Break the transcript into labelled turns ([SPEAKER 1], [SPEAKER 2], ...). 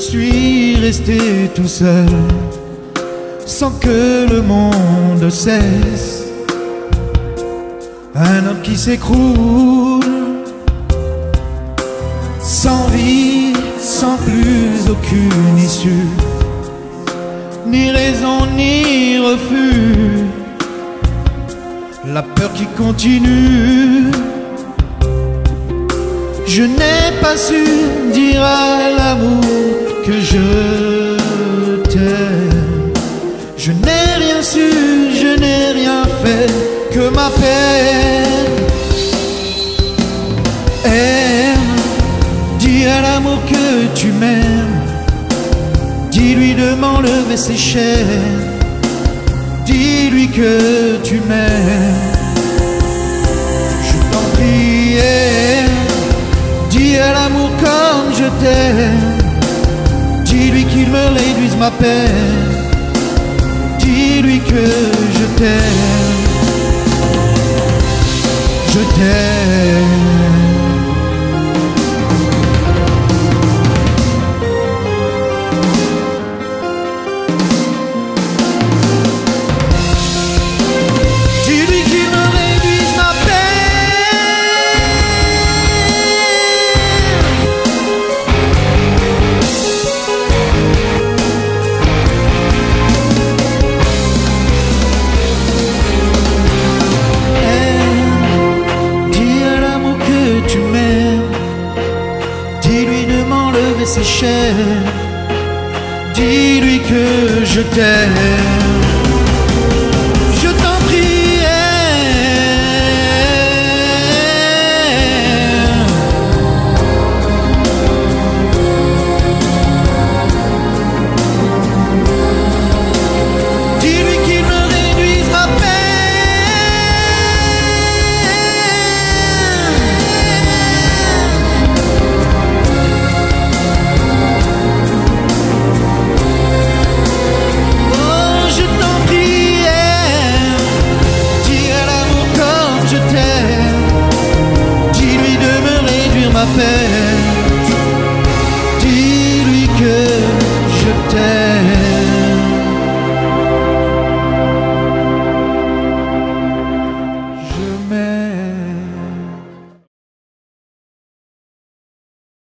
[SPEAKER 1] suis resté tout seul, sans que le monde cesse. Un homme qui s'écroule, sans vie, sans plus aucune issue, ni raison ni refus. La peur qui continue. Je n'ai pas su dire à l'amour que je t'aime. Je n'ai rien su, je n'ai rien fait que ma peine. Aime, dis à l'amour que tu m'aimes. Dis-lui de m'enlever ses chaînes. Dis-lui que tu m'aimes. Je t'en prie, dis à l'amour comme je t'aime. Dis-lui qu'il me réduise ma peine. Dis-lui que je t'aime. Je t'aime. Ses chaînes, dis-lui que je t'aime.